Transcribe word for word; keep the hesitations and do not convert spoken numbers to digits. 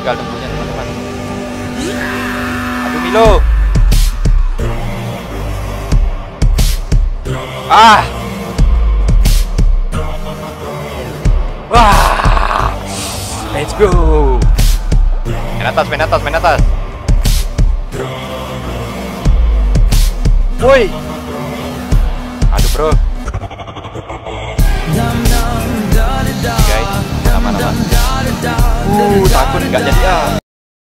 Tinggal tunggunya teman-teman. Aduh Milo. Ah. Wah. Let's go. Main atas, main atas, main atas. Woi. Aduh bro. Guys, aman-aman. Uh, takut nggak jadi ah.